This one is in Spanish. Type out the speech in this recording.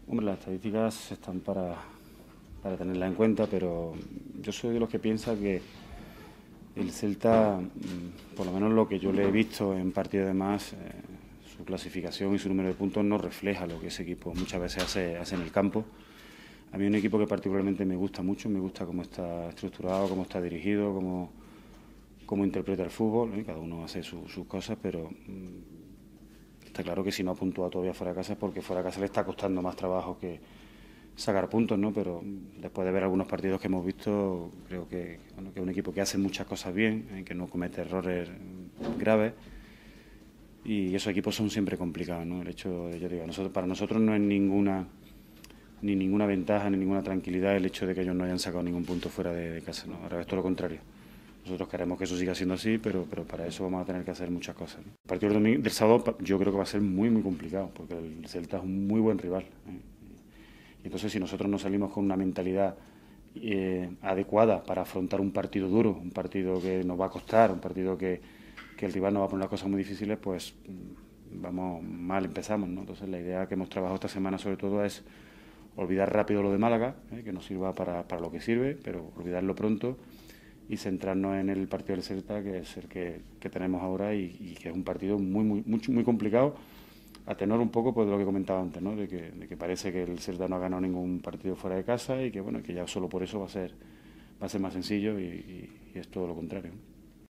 Hombre, las estadísticas están para tenerlas en cuenta, pero yo soy de los que piensa que el Celta, por lo menos lo que yo le he visto en partido de más, su clasificación y su número de puntos no refleja lo que ese equipo muchas veces hace en el campo. A mí es un equipo que particularmente me gusta mucho, me gusta cómo está estructurado, cómo está dirigido, cómo interpreta el fútbol, ¿eh? Cada uno hace sus cosas, pero está claro que si no ha puntuado todavía fuera de casa es porque fuera de casa le está costando más trabajo que sacar puntos, ¿no? Pero después de ver algunos partidos que hemos visto, creo que es un equipo que hace muchas cosas bien, que no comete errores graves, y esos equipos son siempre complicados, ¿no? El hecho de, yo digo, para nosotros no es ni ninguna ventaja ni ninguna tranquilidad el hecho de que ellos no hayan sacado ningún punto fuera de casa, ¿no? Ahora es todo lo contrario. Nosotros queremos que eso siga siendo así, pero para eso vamos a tener que hacer muchas cosas, ¿no? El partido del sábado yo creo que va a ser muy complicado, porque el Celta es un muy buen rival, ¿eh? Y entonces si nosotros no salimos con una mentalidad adecuada para afrontar un partido duro, un partido que nos va a costar, un partido que el rival nos va a poner las cosas muy difíciles, pues vamos mal, empezamos, ¿no? Entonces la idea que hemos trabajado esta semana sobre todo es olvidar rápido lo de Málaga, que nos sirva para lo que sirve, pero olvidarlo pronto y centrarnos en el partido del Celta, que es el que tenemos ahora y que es un partido muy complicado, a tenor un poco pues, de lo que comentaba antes, ¿no? de que parece que el Celta no ha ganado ningún partido fuera de casa y que bueno, que ya solo por eso va a ser más sencillo y es todo lo contrario.